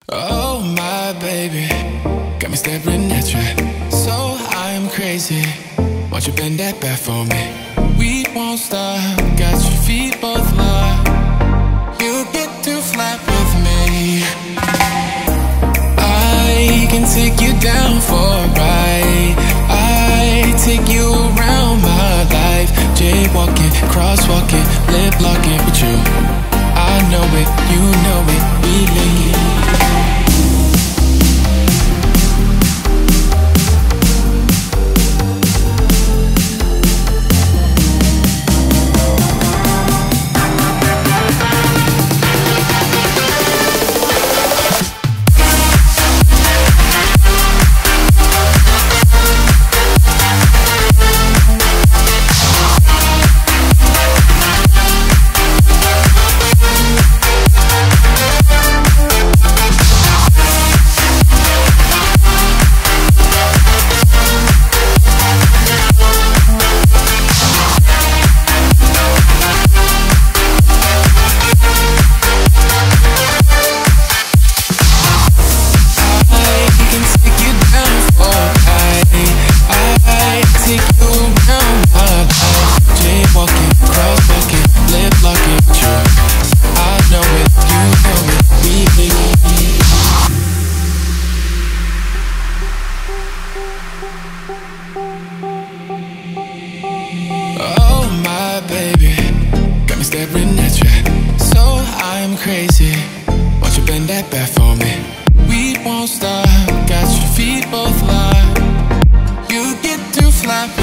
Oh my baby, got me staring at you. So I'm crazy. Won't you bend that back for me? We won't stop. Got your feet both locked. You get to fly with me. I can take you down for a ride. I take you around my life. Jaywalking, crosswalking, lip locking with you. I know it, you know it, we leave. Oh my baby, got me staring at you. So I'm crazy. Won't you bend that back for me? We won't stop. Got your feet both locked. You get to fly.